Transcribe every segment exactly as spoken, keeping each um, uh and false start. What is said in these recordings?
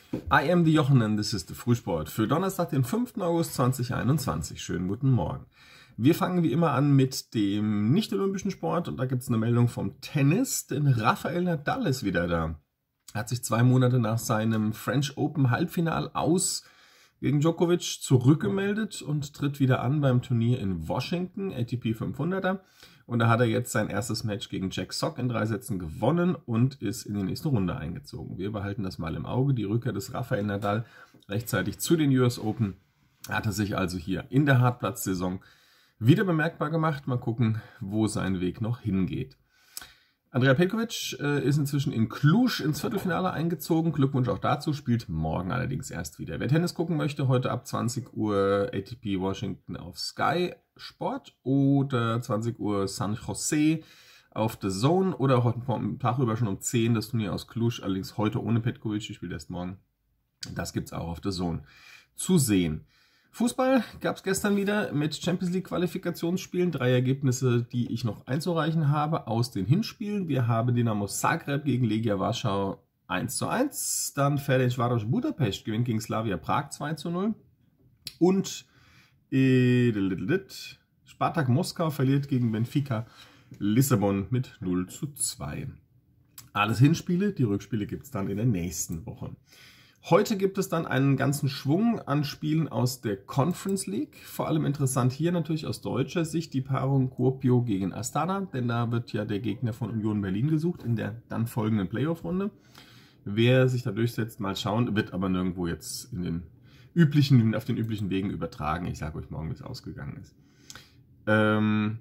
I am the Jochen and this is the Frühsport für Donnerstag, den fünften August zweitausendeinundzwanzig. Schönen guten Morgen. Wir fangen wie immer an mit dem nicht-olympischen Sport und da gibt es eine Meldung vom Tennis, denn Rafael Nadal ist wieder da. Er hat sich zwei Monate nach seinem French Open Halbfinal aus gegen Djokovic zurückgemeldet und tritt wieder an beim Turnier in Washington, A T P fünfhunderter. Und da hat er jetzt sein erstes Match gegen Jack Sock in drei Sätzen gewonnen und ist in die nächste Runde eingezogen. Wir behalten das mal im Auge. Die Rückkehr des Rafael Nadal rechtzeitig zu den U S Open hat er sich also hier in der Hartplatz-Saison wieder bemerkbar gemacht. Mal gucken, wo sein Weg noch hingeht. Andrea Petkovic äh, ist inzwischen in Cluj ins Viertelfinale eingezogen. Glückwunsch auch dazu, spielt morgen allerdings erst wieder. Wer Tennis gucken möchte, heute ab zwanzig Uhr A T P Washington auf Sky Sport oder zwanzig Uhr San Jose auf The Zone oder heute am Tag über schon um zehn das Turnier aus Cluj, allerdings heute ohne Petkovic, ich spiele erst morgen. Das gibt es auch auf The Zone zu sehen. Fußball gab es gestern wieder mit Champions League Qualifikationsspielen. Drei Ergebnisse, die ich noch einzureichen habe aus den Hinspielen. Wir haben Dinamo Zagreb gegen Legia Warschau eins zu eins. Dann Ferencváros Budapest gewinnt gegen Slavia Prag zwei zu null. Und äh, Spartak Moskau verliert gegen Benfica Lissabon mit null zu zwei. Alles Hinspiele, die Rückspiele gibt es dann in der nächsten Woche. Heute gibt es dann einen ganzen Schwung an Spielen aus der Conference League. Vor allem interessant hier natürlich aus deutscher Sicht die Paarung Kuopio gegen Astana, denn da wird ja der Gegner von Union Berlin gesucht in der dann folgenden Playoff-Runde. Wer sich da durchsetzt, mal schauen, wird aber nirgendwo jetzt in den üblichen, auf den üblichen Wegen übertragen. Ich sage euch morgen, wie es ausgegangen ist. Ähm...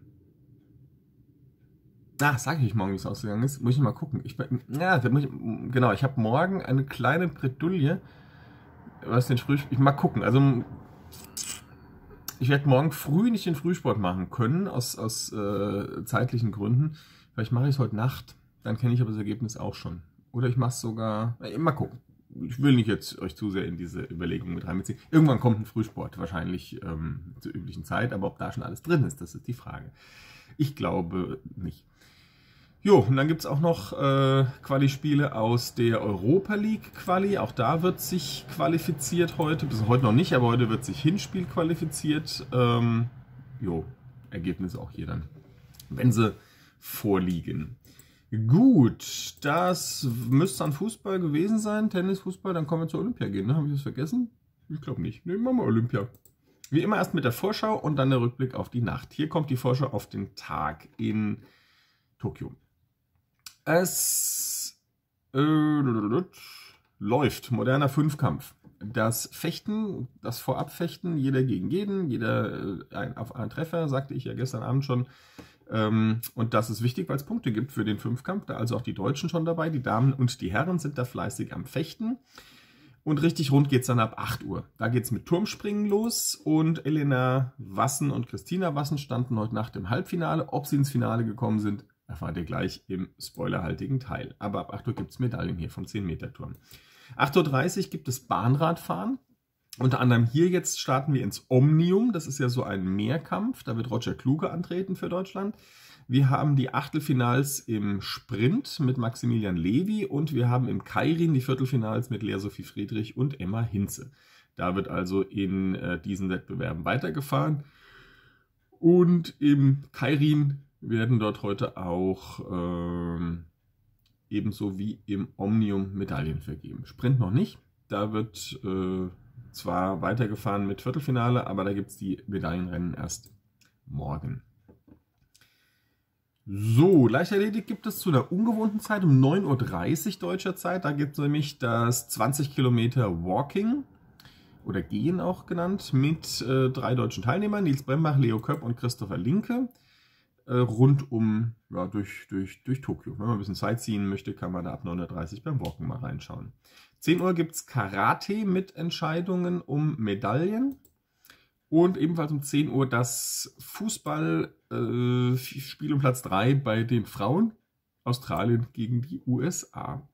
Ah, sage ich morgen, wie es ausgegangen ist. Muss ich mal gucken. Ich, ja, da muss ich, genau, ich habe morgen eine kleine Bredouille. Was den Früh, ich mal gucken. Also ich werde morgen früh nicht den Frühsport machen können, aus, aus äh, zeitlichen Gründen. Vielleicht mache ich es heute Nacht. Dann kenne ich aber das Ergebnis auch schon. Oder ich mache es sogar. Äh, mal gucken. Ich will nicht jetzt euch zu sehr in diese Überlegungen mit reinbeziehen. Irgendwann kommt ein Frühsport, wahrscheinlich ähm, zur üblichen Zeit. Aber ob da schon alles drin ist, das ist die Frage. Ich glaube nicht. Jo, und dann gibt es auch noch äh, Quali-Spiele aus der Europa League Quali. Auch da wird sich qualifiziert heute. Bis heute noch nicht, aber heute wird sich Hinspiel qualifiziert. Ähm, jo, Ergebnisse auch hier dann, wenn sie vorliegen. Gut, das müsste an Fußball gewesen sein. Tennis, Fußball, dann kommen wir zur Olympia gehen. Ne? Habe ich das vergessen? Ich glaube nicht. Nehmen wir mal Olympia. Wie immer erst mit der Vorschau und dann der Rückblick auf die Nacht. Hier kommt die Vorschau auf den Tag in Tokio. Es äh, läuft, moderner Fünfkampf. Das Fechten, das Vorabfechten, jeder gegen jeden, jeder äh, ein, auf einen Treffer, sagte ich ja gestern Abend schon. Ähm, und das ist wichtig, weil es Punkte gibt für den Fünfkampf. Da also auch die Deutschen schon dabei, die Damen und die Herren sind da fleißig am Fechten. Und richtig rund geht es dann ab acht Uhr. Da geht es mit Turmspringen los und Elena Wassen und Christina Wassen standen heute Nacht im Halbfinale. Ob sie ins Finale gekommen sind, erfahrt ihr gleich im spoilerhaltigen Teil. Aber ab acht Uhr gibt es Medaillen hier vom zehn Meter Turm. acht Uhr dreißig gibt es Bahnradfahren. Unter anderem hier jetzt starten wir ins Omnium. Das ist ja so ein Mehrkampf. Da wird Roger Kluge antreten für Deutschland. Wir haben die Achtelfinals im Sprint mit Maximilian Levy und wir haben im Keirin die Viertelfinals mit Lea Sophie Friedrich und Emma Hinze. Da wird also in äh, diesen Wettbewerben weitergefahren. Und im Keirin werden dort heute auch ähm, ebenso wie im Omnium Medaillen vergeben. Sprint noch nicht. Da wird äh, zwar weitergefahren mit Viertelfinale, aber da gibt es die Medaillenrennen erst morgen. So, Leichtathletik gibt es zu einer ungewohnten Zeit um neun Uhr dreißig deutscher Zeit. Da gibt es nämlich das zwanzig Kilometer Walking oder Gehen auch genannt mit äh, drei deutschen Teilnehmern, Nils Brembach, Leo Köpp und Christopher Linke, äh, rund um, ja, durch, durch, durch Tokio. Wenn man ein bisschen Zeit ziehen möchte, kann man da ab neun Uhr dreißig beim Walken mal reinschauen. zehn Uhr gibt es Karate mit Entscheidungen um Medaillen. Und ebenfalls um zehn Uhr das Fußballspiel äh, um Platz drei bei den Frauen. Australien gegen die U S A.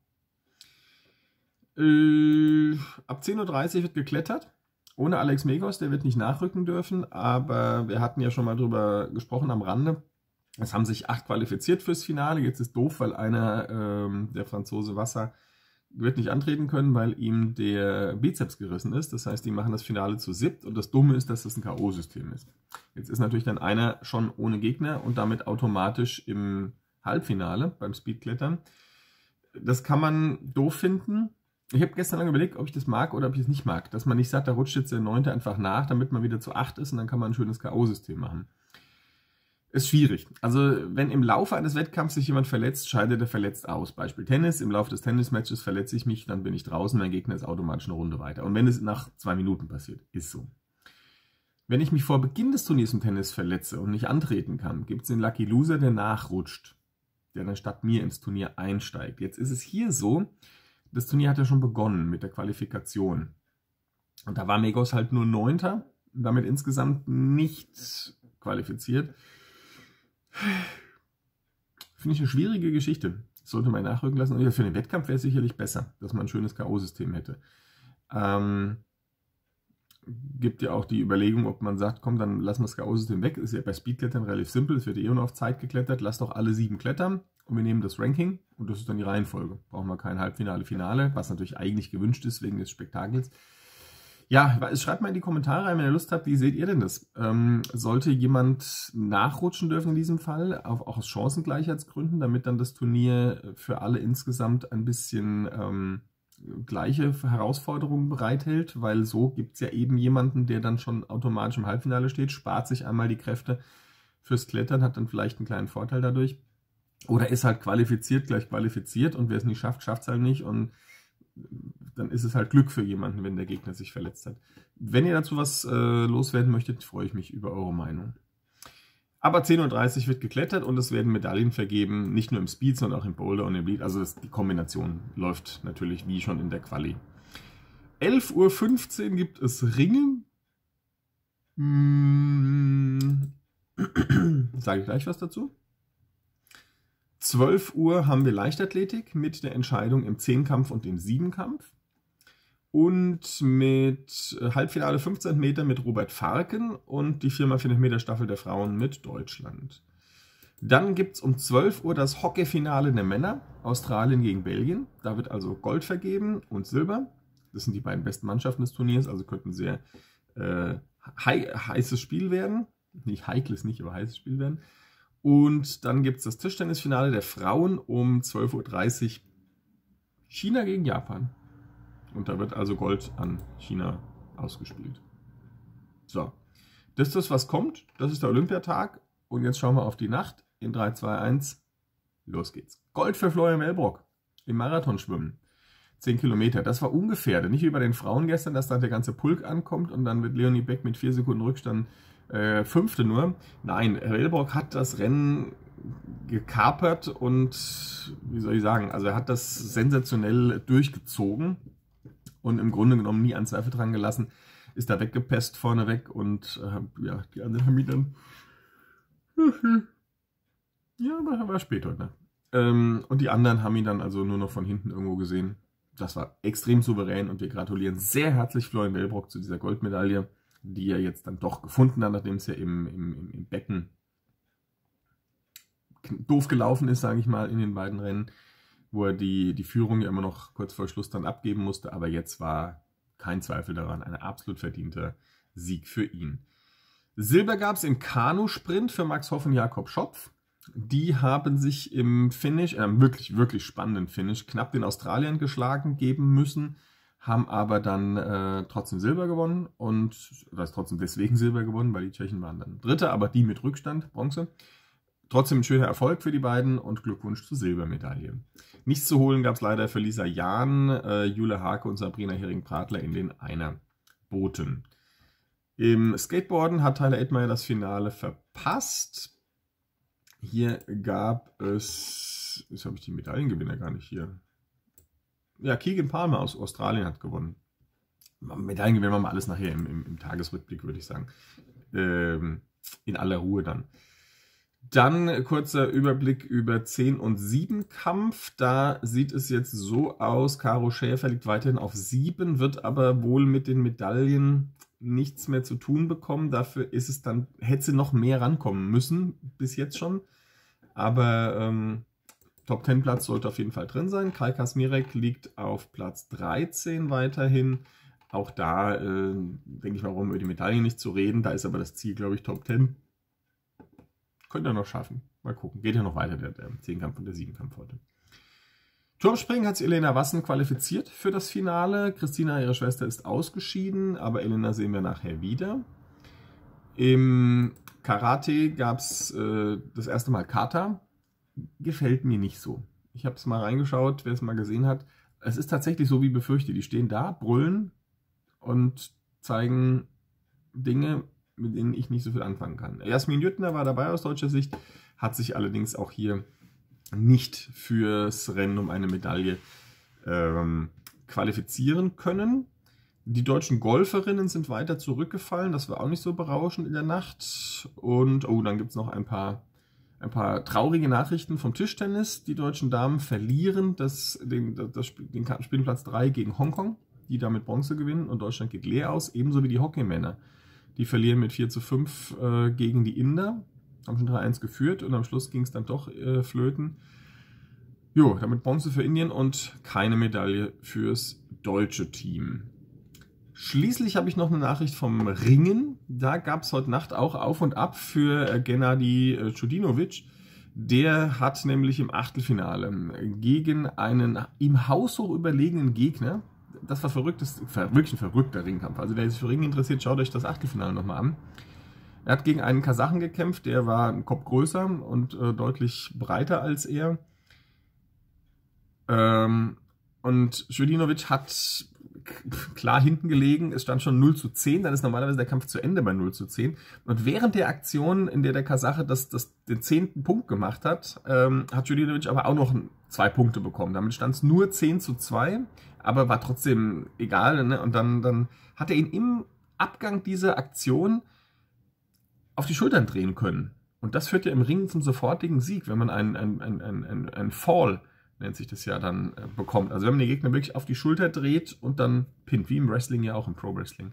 Äh, ab zehn Uhr dreißig wird geklettert. Ohne Alex Megos, der wird nicht nachrücken dürfen. Aber wir hatten ja schon mal drüber gesprochen am Rande. Es haben sich acht qualifiziert fürs Finale. Jetzt ist doof, weil einer, ähm, der Franzose Wasser, wird nicht antreten können, weil ihm der Bizeps gerissen ist. Das heißt, die machen das Finale zu siebt und das Dumme ist, dass das ein K O-System ist. Jetzt ist natürlich dann einer schon ohne Gegner und damit automatisch im Halbfinale beim Speedklettern. Das kann man doof finden. Ich habe gestern lange überlegt, ob ich das mag oder ob ich es nicht mag. Dass man nicht sagt, da rutscht jetzt der Neunte einfach nach, damit man wieder zu acht ist und dann kann man ein schönes K O-System machen. Ist schwierig. Also wenn im Laufe eines Wettkampfs sich jemand verletzt, scheidet er verletzt aus. Beispiel Tennis. Im Laufe des Tennismatches verletze ich mich, dann bin ich draußen, mein Gegner ist automatisch eine Runde weiter. Und wenn es nach zwei Minuten passiert, ist so. Wenn ich mich vor Beginn des Turniers im Tennis verletze und nicht antreten kann, gibt es den Lucky Loser, der nachrutscht, der dann statt mir ins Turnier einsteigt. Jetzt ist es hier so, das Turnier hat ja schon begonnen mit der Qualifikation. Und da war Megos halt nur Neunter, damit insgesamt nicht qualifiziert. Finde ich eine schwierige Geschichte. Das sollte man nachrücken lassen. Und für den Wettkampf wäre es sicherlich besser, dass man ein schönes K O-System hätte. Ähm, gibt ja auch die Überlegung, ob man sagt, komm, dann lassen wir das K O-System weg. Ist ja bei Speedklettern relativ simpel. Es wird eh nur auf Zeit geklettert. Lass doch alle sieben klettern und wir nehmen das Ranking. Und das ist dann die Reihenfolge. Brauchen wir kein Halbfinale, Finale, was natürlich eigentlich gewünscht ist wegen des Spektakels. Ja, schreibt mal in die Kommentare rein, wenn ihr Lust habt, wie seht ihr denn das? Ähm, sollte jemand nachrutschen dürfen in diesem Fall, auch, auch aus Chancengleichheitsgründen, damit dann das Turnier für alle insgesamt ein bisschen ähm, gleiche Herausforderungen bereithält, weil so gibt es ja eben jemanden, der dann schon automatisch im Halbfinale steht, spart sich einmal die Kräfte fürs Klettern, hat dann vielleicht einen kleinen Vorteil dadurch. Oder ist halt qualifiziert gleich qualifiziert und wer es nicht schafft, schafft es halt nicht und dann ist es halt Glück für jemanden, wenn der Gegner sich verletzt hat. Wenn ihr dazu was äh, loswerden möchtet, freue ich mich über eure Meinung. Aber zehn Uhr dreißig wird geklettert und es werden Medaillen vergeben, nicht nur im Speed, sondern auch im Boulder und im Lead. Also das, die Kombination läuft natürlich wie schon in der Quali. elf Uhr fünfzehn gibt es Ringe. Hm. Sage ich gleich was dazu. zwölf Uhr haben wir Leichtathletik mit der Entscheidung im Zehnkampf und im Siebenkampf. Und mit Halbfinale fünfzehn Meter mit Robert Farken und die vier mal vierhundert Meter Staffel der Frauen mit Deutschland. Dann gibt es um zwölf Uhr das Hockeyfinale der Männer, Australien gegen Belgien. Da wird also Gold vergeben und Silber. Das sind die beiden besten Mannschaften des Turniers, also könnte ein sehr äh, hei heißes Spiel werden. Nicht heikles, nicht, aber heißes Spiel werden. Und dann gibt es das Tischtennisfinale der Frauen um zwölf Uhr dreißig. China gegen Japan. Und da wird also Gold an China ausgespielt. So, das ist das, was kommt. Das ist der Olympiatag. Und jetzt schauen wir auf die Nacht. In drei, zwei, eins. Los geht's. Gold für Florian Wellbrock im Marathonschwimmen. zehn Kilometer. Das war ungefährdet. Nicht wie bei den Frauen gestern, dass dann der ganze Pulk ankommt und dann wird Leonie Beck mit vier Sekunden Rückstand Äh, Fünfte nur. Nein, Wellbrock hat das Rennen gekapert und, wie soll ich sagen, also er hat das sensationell durchgezogen und im Grunde genommen nie einen Zweifel dran gelassen, ist da weggepesst vorneweg und äh, ja, die anderen haben ihn dann ja, aber war spät heute, ne? Ähm, und die anderen haben ihn dann also nur noch von hinten irgendwo gesehen. Das war extrem souverän und wir gratulieren sehr herzlich Florian Wellbrock zu dieser Goldmedaille, die er jetzt dann doch gefunden hat, nachdem es ja im, im, im Becken doof gelaufen ist, sage ich mal, in den beiden Rennen, wo er die, die Führung ja immer noch kurz vor Schluss dann abgeben musste. Aber jetzt war kein Zweifel daran, ein absolut verdienter Sieg für ihn. Silber gab es im Kanusprint für Max Hoff und Jakob Schopf. Die haben sich im Finish, äh, wirklich, wirklich spannenden Finish, knapp den Australiern geschlagen geben müssen, haben aber dann äh, trotzdem Silber gewonnen und, das heißt trotzdem deswegen Silber gewonnen, weil die Tschechen waren dann Dritte, aber die mit Rückstand, Bronze. Trotzdem ein schöner Erfolg für die beiden und Glückwunsch zur Silbermedaille. Nichts zu holen gab es leider für Lisa Jahn, äh, Jule Hake und Sabrina Hering-Pratler in den Einerbooten. Im Skateboarden hat Tyler Edmeier das Finale verpasst. Hier gab es, jetzt habe ich die Medaillengewinner gar nicht hier. Ja, Keegan Palmer aus Australien hat gewonnen. Medaillen gewinnen wir mal alles nachher im, im, im Tagesrückblick, würde ich sagen. Ähm, in aller Ruhe dann. Dann kurzer Überblick über zehn und sieben Kampf. Da sieht es jetzt so aus, Caro Schäfer liegt weiterhin auf sieben, wird aber wohl mit den Medaillen nichts mehr zu tun bekommen. Dafür ist es dann, hätte sie noch mehr rankommen müssen, bis jetzt schon. Aber ähm, Top zehn Platz sollte auf jeden Fall drin sein. Kai Kasmirek liegt auf Platz dreizehn weiterhin. Auch da äh, denke ich mal, warum über die Medaillen nicht zu reden. Da ist aber das Ziel, glaube ich, Top zehn. Könnte er noch schaffen. Mal gucken. Geht ja noch weiter, der, der Zehnkampf und der Siebenkampf heute. Turmspringen hat sich Elena Wassen qualifiziert für das Finale. Christina, ihre Schwester, ist ausgeschieden, aber Elena sehen wir nachher wieder. Im Karate gab es äh, das erste Mal Kata. Gefällt mir nicht so. Ich habe es mal reingeschaut, wer es mal gesehen hat. Es ist tatsächlich so wie befürchtet. Die stehen da, brüllen und zeigen Dinge, mit denen ich nicht so viel anfangen kann. Jasmin Jüttner war dabei aus deutscher Sicht, hat sich allerdings auch hier nicht fürs Rennen um eine Medaille ähm, qualifizieren können. Die deutschen Golferinnen sind weiter zurückgefallen, das war auch nicht so berauschend in der Nacht. Und oh, dann gibt es noch ein paar, ein paar traurige Nachrichten vom Tischtennis. Die deutschen Damen verlieren das, den, das, den Spielplatz drei gegen Hongkong, die damit Bronze gewinnen, und Deutschland geht leer aus, ebenso wie die Hockeymänner. Die verlieren mit vier zu fünf äh, gegen die Inder, haben schon drei eins geführt und am Schluss ging es dann doch äh, flöten. Jo, damit Bronze für Indien und keine Medaille fürs deutsche Team. Schließlich habe ich noch eine Nachricht vom Ringen. Da gab es heute Nacht auch Auf und Ab für äh, Gennady äh, Chudinovic. Der hat nämlich im Achtelfinale gegen einen ihm haushoch überlegenen Gegner, das war verrückt, das war wirklich ein verrückter Ringkampf. Also wer sich für Ringen interessiert, schaut euch das Achtelfinale nochmal an. Er hat gegen einen Kasachen gekämpft, der war einen Kopf größer und äh, deutlich breiter als er. Ähm, und Chudinovic hat klar hinten gelegen, es stand schon null zu zehn, dann ist normalerweise der Kampf zu Ende bei null zu zehn. Und während der Aktion, in der der Kasache das, das, den zehnten Punkt gemacht hat, ähm, hat Chudinovic aber auch noch zwei Punkte bekommen. Damit stand es nur zehn zu zwei, aber war trotzdem egal. Ne? Und dann, dann hat er ihn im Abgang dieser Aktion auf die Schultern drehen können. Und das führt ja im Ringen zum sofortigen Sieg, wenn man einen, einen, einen, einen, einen Fall, nennt sich das ja, dann äh, bekommt. Also wenn man den Gegner wirklich auf die Schulter dreht und dann pinnt, wie im Wrestling ja auch, im Pro-Wrestling.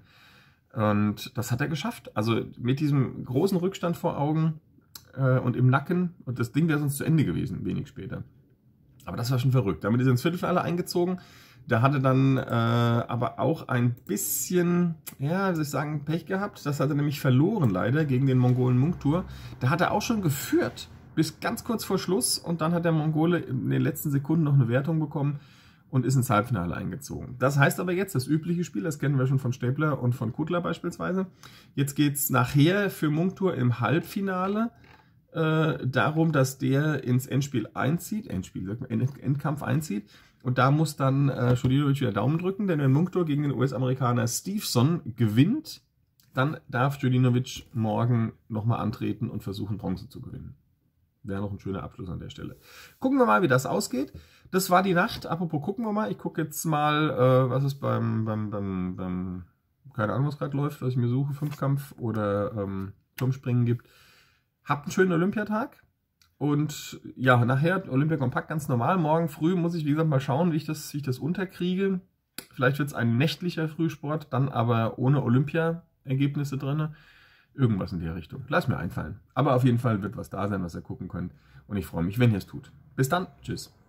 Und das hat er geschafft. Also mit diesem großen Rückstand vor Augen äh, und im Nacken. Und das Ding wäre sonst zu Ende gewesen, wenig später. Aber das war schon verrückt. Damit ist er ins Viertelfinale eingezogen. Da hatte dann äh, aber auch ein bisschen, ja, wie soll ich sagen, Pech gehabt. Das hat er nämlich verloren leider gegen den Mongolen Mungtur. Da hat er auch schon geführt bis ganz kurz vor Schluss und dann hat der Mongole in den letzten Sekunden noch eine Wertung bekommen und ist ins Halbfinale eingezogen. Das heißt aber jetzt, das übliche Spiel, das kennen wir schon von Stäbler und von Kuttler beispielsweise. Jetzt geht es nachher für Mungtur im Halbfinale äh, darum, dass der ins Endspiel einzieht, Endspiel, sagt man, End, Endkampf einzieht. Und da muss dann äh, Chudinovic wieder Daumen drücken, denn wenn Mungtur gegen den U S-Amerikaner Stevenson gewinnt, dann darf Chudinovic morgen nochmal antreten und versuchen, Bronze zu gewinnen. Wäre noch ein schöner Abschluss an der Stelle. Gucken wir mal, wie das ausgeht. Das war die Nacht. Apropos, gucken wir mal. Ich gucke jetzt mal, äh, was es beim, beim, beim, beim, keine Ahnung, was gerade läuft, was ich mir suche, Fünfkampf oder ähm, Turmspringen gibt. Habt einen schönen Olympiatag. Und ja, nachher Olympia Kompakt ganz normal. Morgen früh muss ich, wie gesagt, mal schauen, wie ich das, wie ich das unterkriege. Vielleicht wird es ein nächtlicher Frühsport, dann aber ohne Olympia-Ergebnisse drin. Irgendwas in der Richtung. Lass mir einfallen. Aber auf jeden Fall wird was da sein, was ihr gucken könnt. Und ich freue mich, wenn ihr es tut. Bis dann. Tschüss.